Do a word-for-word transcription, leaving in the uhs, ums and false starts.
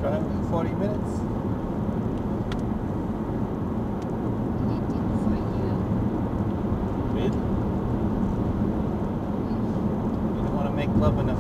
drive in forty minutes? Waiting for you. Really? You don't want to make love in a